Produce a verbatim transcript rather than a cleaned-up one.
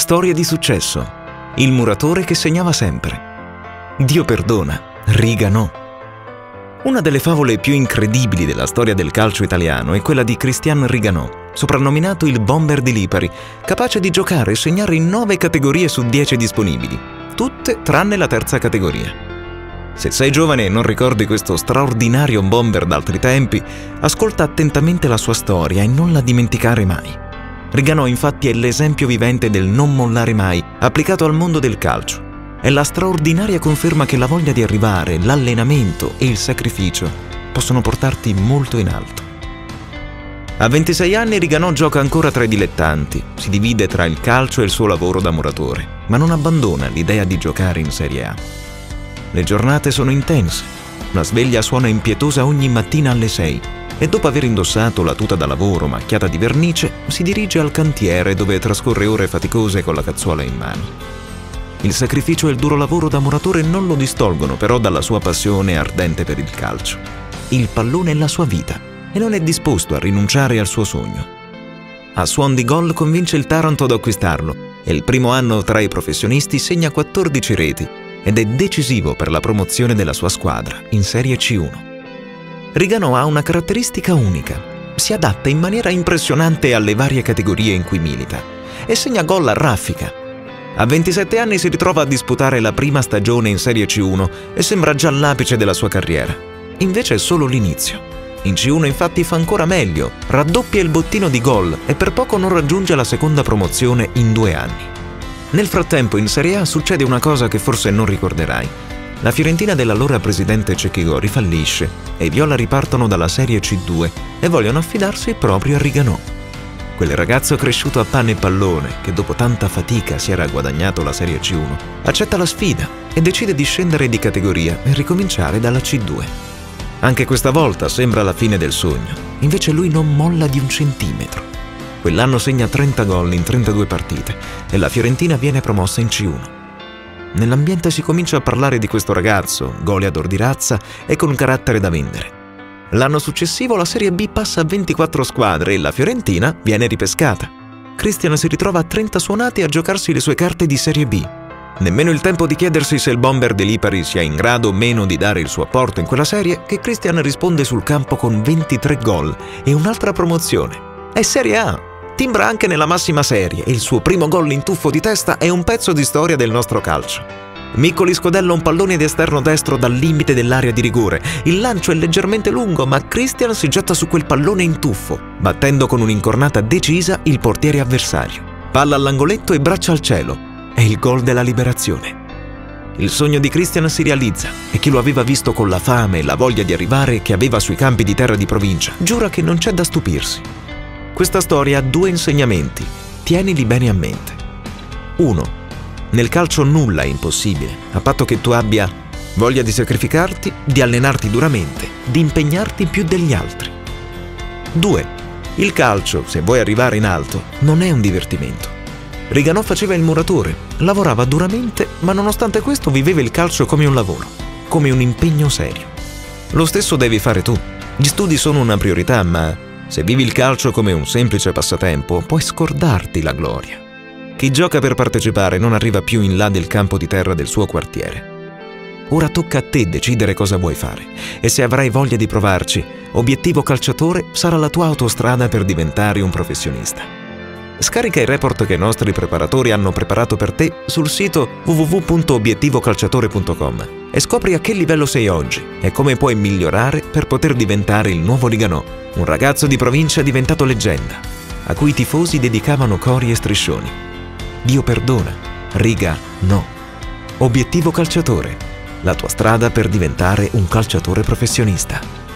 Storie di successo. Il muratore che segnava sempre. Dio perdona, riga no. Una delle favole più incredibili della storia del calcio italiano è quella di Cristian Riganò, soprannominato il Bomber di Lipari, capace di giocare e segnare in nove categorie su dieci disponibili, tutte tranne la terza categoria. Se sei giovane e non ricordi questo straordinario bomber d'altri tempi, ascolta attentamente la sua storia e non la dimenticare mai. Riganò infatti è l'esempio vivente del non mollare mai, applicato al mondo del calcio. È la straordinaria conferma che la voglia di arrivare, l'allenamento e il sacrificio possono portarti molto in alto. A ventisei anni Riganò gioca ancora tra i dilettanti, si divide tra il calcio e il suo lavoro da muratore, ma non abbandona l'idea di giocare in Serie A. Le giornate sono intense, una sveglia suona impietosa ogni mattina alle sei e dopo aver indossato la tuta da lavoro macchiata di vernice si dirige al cantiere dove trascorre ore faticose con la cazzuola in mano. Il sacrificio e il duro lavoro da muratore non lo distolgono però dalla sua passione ardente per il calcio. Il pallone è la sua vita e non è disposto a rinunciare al suo sogno. A suon di gol convince il Taranto ad acquistarlo e il primo anno tra i professionisti segna quattordici reti ed è decisivo per la promozione della sua squadra in Serie C uno. Riganò ha una caratteristica unica: si adatta in maniera impressionante alle varie categorie in cui milita e segna gol a raffica. A ventisette anni si ritrova a disputare la prima stagione in Serie C uno e sembra già all'apice della sua carriera. Invece è solo l'inizio. In C uno infatti fa ancora meglio, raddoppia il bottino di gol e per poco non raggiunge la seconda promozione in due anni. Nel frattempo in Serie A succede una cosa che forse non ricorderai. La Fiorentina dell'allora presidente Cecchi Gori fallisce e i viola ripartono dalla Serie C due e vogliono affidarsi proprio a Riganò. Quel ragazzo cresciuto a pane e pallone, che dopo tanta fatica si era guadagnato la Serie C uno, accetta la sfida e decide di scendere di categoria e ricominciare dalla C due. Anche questa volta sembra la fine del sogno, invece lui non molla di un centimetro. Quell'anno segna trenta gol in trentadue partite e la Fiorentina viene promossa in C uno. Nell'ambiente si comincia a parlare di questo ragazzo, goleador di razza e con carattere da vendere. L'anno successivo la Serie B passa a ventiquattro squadre e la Fiorentina viene ripescata. Cristian si ritrova a trenta suonati a giocarsi le sue carte di Serie B. Nemmeno il tempo di chiedersi se il Bomber di Lipari sia in grado o meno di dare il suo apporto in quella serie che Cristian risponde sul campo con ventitré gol e un'altra promozione. È Serie A! Timbra anche nella massima serie e il suo primo gol in tuffo di testa è un pezzo di storia del nostro calcio. Miccoli scodella un pallone di esterno destro dal limite dell'area di rigore. Il lancio è leggermente lungo, ma Cristian si getta su quel pallone in tuffo, battendo con un'incornata decisa il portiere avversario. Palla all'angoletto e braccia al cielo. È il gol della liberazione. Il sogno di Cristian si realizza e chi lo aveva visto con la fame e la voglia di arrivare che aveva sui campi di terra di provincia giura che non c'è da stupirsi. Questa storia ha due insegnamenti, tienili bene a mente. uno. Nel calcio nulla è impossibile, a patto che tu abbia voglia di sacrificarti, di allenarti duramente, di impegnarti più degli altri. due. Il calcio, se vuoi arrivare in alto, non è un divertimento. Riganò faceva il muratore, lavorava duramente, ma nonostante questo viveva il calcio come un lavoro, come un impegno serio. Lo stesso devi fare tu. Gli studi sono una priorità, ma se vivi il calcio come un semplice passatempo, puoi scordarti la gloria. Chi gioca per partecipare non arriva più in là del campo di terra del suo quartiere. Ora tocca a te decidere cosa vuoi fare e se avrai voglia di provarci, Obiettivo Calciatore sarà la tua autostrada per diventare un professionista. Scarica i report che i nostri preparatori hanno preparato per te sul sito w w w punto obiettivo calciatore punto com e scopri a che livello sei oggi e come puoi migliorare per poter diventare il nuovo Riganò, un ragazzo di provincia diventato leggenda, a cui i tifosi dedicavano cori e striscioni. Dio perdona, riga no. Obiettivo Calciatore, la tua strada per diventare un calciatore professionista.